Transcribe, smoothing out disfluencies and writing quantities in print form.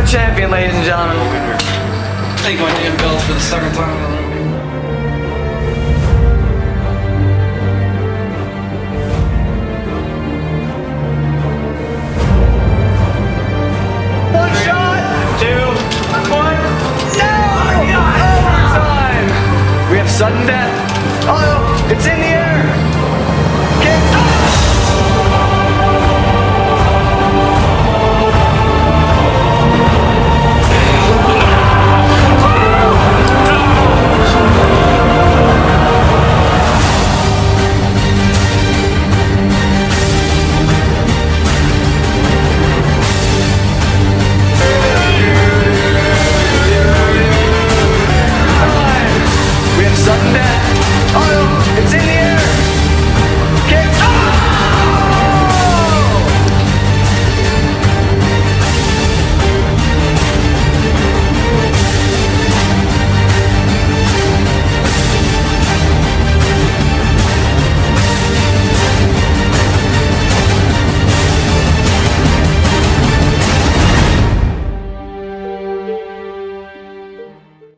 a champion, ladies and gentlemen. Take my damn belt for the second time in a row. One shot, 2, 1, no! Overtime! We have sudden death. Oh, it's in the air.